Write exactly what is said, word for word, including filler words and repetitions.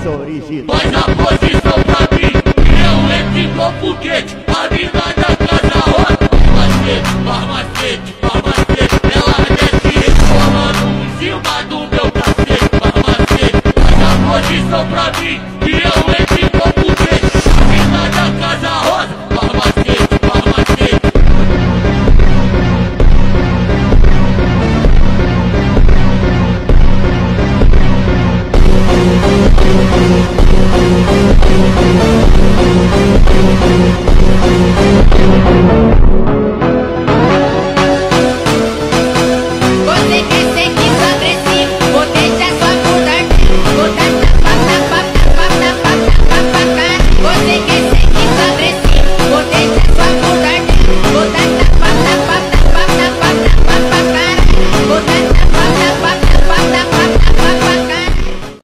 voz original. Faz a posição pra mim, que eu entro igual foguete. A mina da casa roda. Macete, farmacete, farmacete.